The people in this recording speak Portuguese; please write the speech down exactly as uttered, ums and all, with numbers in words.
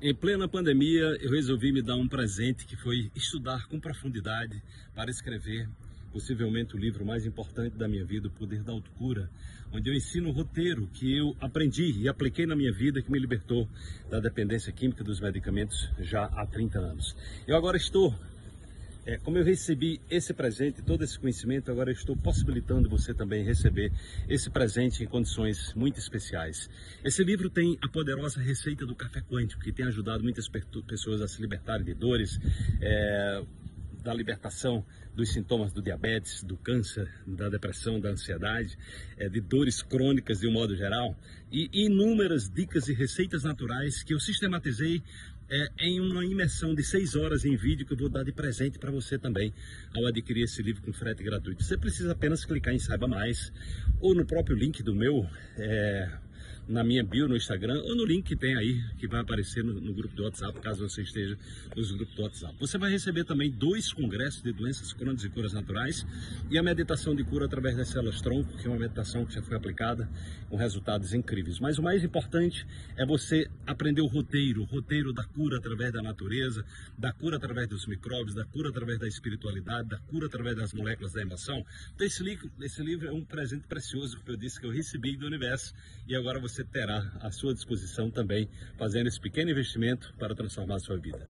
Em plena pandemia, eu resolvi me dar um presente que foi estudar com profundidade para escrever possivelmente o livro mais importante da minha vida, O Poder da Autocura, onde eu ensino o roteiro que eu aprendi e apliquei na minha vida, que me libertou da dependência química dos medicamentos já há trinta anos. Eu agora estou, é, como eu recebi esse presente, todo esse conhecimento, agora eu estou possibilitando você também receber esse presente em condições muito especiais. Esse livro tem a poderosa receita do café quântico, que tem ajudado muitas pessoas a se libertarem de dores, é, da libertação dos sintomas do diabetes, do câncer, da depressão, da ansiedade, é, de dores crônicas de um modo geral, e inúmeras dicas e receitas naturais que eu sistematizei é, em uma imersão de seis horas em vídeo que eu vou dar de presente para você também ao adquirir esse livro com frete gratuito. Você precisa apenas clicar em Saiba Mais ou no próprio link do meu é, na minha bio no Instagram, ou no link que tem aí, que vai aparecer no, no grupo do WhatsApp, caso você esteja nos grupos do WhatsApp. Você vai receber também dois congressos de doenças crônicas e curas naturais e a meditação de cura através das células-tronco, que é uma meditação que já foi aplicada com resultados incríveis. Mas o mais importante é você aprender o roteiro, o roteiro da cura através da natureza, da cura através dos micróbios, da cura através da espiritualidade, da cura através das moléculas da emoção. Então esse livro, esse livro é um presente precioso, que eu disse que eu recebi do universo, e agora você terá à sua disposição também, fazendo esse pequeno investimento para transformar a sua vida.